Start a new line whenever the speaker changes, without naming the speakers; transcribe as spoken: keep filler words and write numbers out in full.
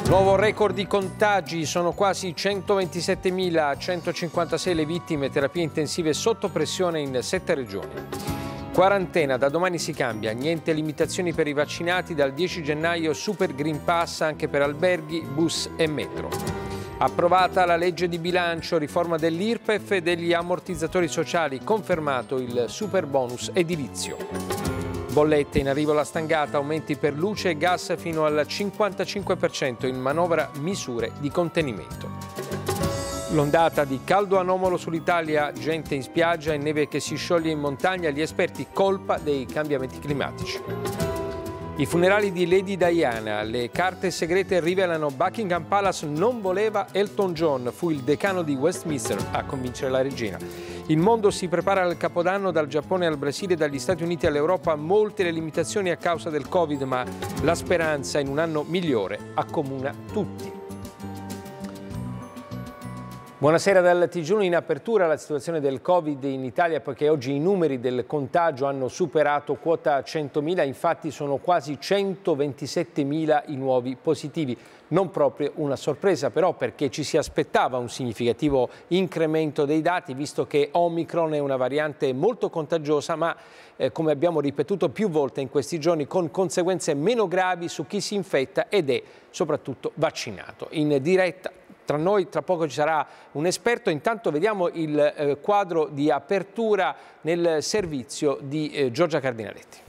Nuovo record di contagi, sono quasi centoventisettemila, centocinquantasei le vittime, terapie intensive sotto pressione in sette regioni. Quarantena, da domani si cambia, niente limitazioni per i vaccinati, dal dieci gennaio Super Green Pass anche per alberghi, bus e metro. Approvata la legge di bilancio, riforma dell'I R P E F e degli ammortizzatori sociali, confermato il super bonus edilizio. Bollette, in arrivo la stangata, aumenti per luce e gas fino al cinquantacinque per cento, in manovra misure di contenimento. L'ondata di caldo anomalo sull'Italia, gente in spiaggia e neve che si scioglie in montagna, gli esperti colpa dei cambiamenti climatici. I funerali di Lady Diana, le carte segrete rivelano Buckingham Palace non voleva Elton John, fu il decano di Westminster a convincere la regina. Il mondo si prepara al Capodanno, dal Giappone al Brasile, dagli Stati Uniti all'Europa, molte le limitazioni a causa del Covid, ma la speranza in un anno migliore accomuna tutti. Buonasera dal T G uno. In apertura la situazione del Covid in Italia, poiché oggi i numeri del contagio hanno superato quota centomila, infatti sono quasi centoventisettemila i nuovi positivi. Non proprio una sorpresa però, perché ci si aspettava un significativo incremento dei dati, visto che Omicron è una variante molto contagiosa, ma eh, come abbiamo ripetuto più volte in questi giorni, con conseguenze meno gravi su chi si infetta ed è soprattutto vaccinato. In diretta tra noi tra poco ci sarà un esperto, intanto vediamo il eh, quadro di apertura nel servizio di eh, Giorgia Cardinaletti.